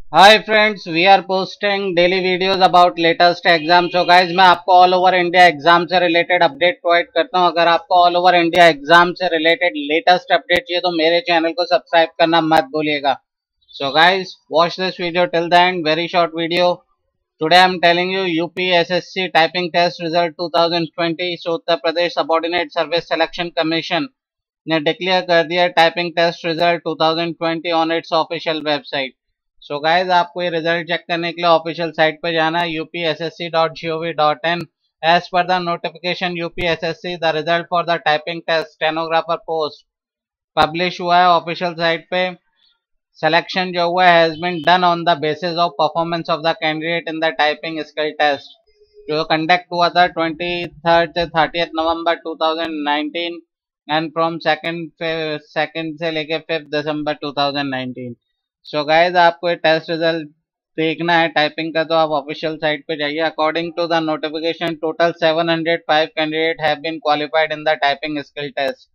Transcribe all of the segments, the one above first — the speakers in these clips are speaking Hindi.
Hi friends, we are posting daily videos about latest exam. So guys, मैं आपको ऑल ओवर इंडिया एग्जाम से रिलेटेड अपडेट प्रोवाइड करता हूं। अगर आपको ऑल ओवर इंडिया एग्जाम से रिलेटेड लेटेस्ट अपडेट चाहिए तो मेरे चैनल को सब्सक्राइब करना मत भूलिएगा। So guys, watch this video till the end, very short video. Today I am telling you UPSSC typing test result 2020। So Uttar Pradesh subordinate service selection commission ने डिक्लेयर कर दिया typing test result 2020 on its official website. So guys, आपको ये रिजल्ट चेक करने के लिए ऑफिशियल साइट पर जाना है upssc.gov.in। As per the notification UPSSC the result for the typing test stenographer post publish हुआ है ऑफिशियल साइट पे। सिलेक्शन जो हुआ has been done on the basis of performance of the candidate in the typing skill test जो कंडक्ट हुआ था 23 से 30 नवंबर 2019 एंड फ्रॉम सेकंड से लेके 5 दिसंबर 2019। सो गाइज, आपको ये टेस्ट रिजल्ट देखना है टाइपिंग का तो आप ऑफिशियल साइट पे जाइए। According to the notification, total 705 candidate have been qualified in the typing skill test.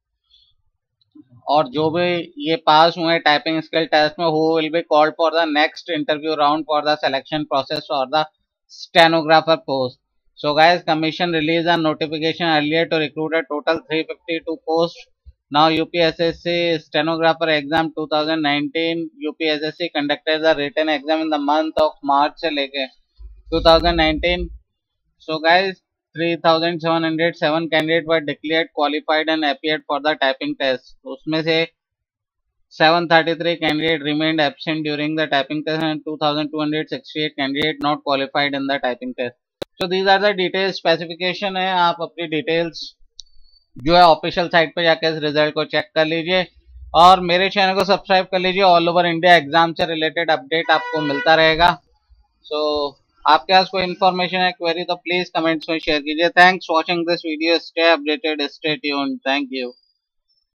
और जो भी ये पास हुए टाइपिंग स्किल टेस्ट में, who will be called for the next interview round for the selection process for the stenographer post. So guys, commission released a notification earlier to recruit a total 352 posts. Now UPSSC stenographer exam 2019, UPSSC conducted the written exam in the month of March से लेके 2019. So guys, 3,707 candidates were declared qualified and appeared for the typing test. उसमें से 733 candidates remained absent during the typing test and 2,268 candidates not qualified in the typing test. So these are the details specification है। आप अपनी डिटेल्स जो है ऑफिशियल साइट पे जाकर इस रिजल्ट को चेक कर लीजिए और मेरे चैनल को सब्सक्राइब कर लीजिए। ऑल ओवर इंडिया एग्जाम से रिलेटेड अपडेट आपको मिलता रहेगा। सो आपके पास कोई इन्फॉर्मेशन है, क्वेरी, तो प्लीज कमेंट्स में शेयर कीजिए। Thanks watching this video, stay updated, stay tuned, thank you.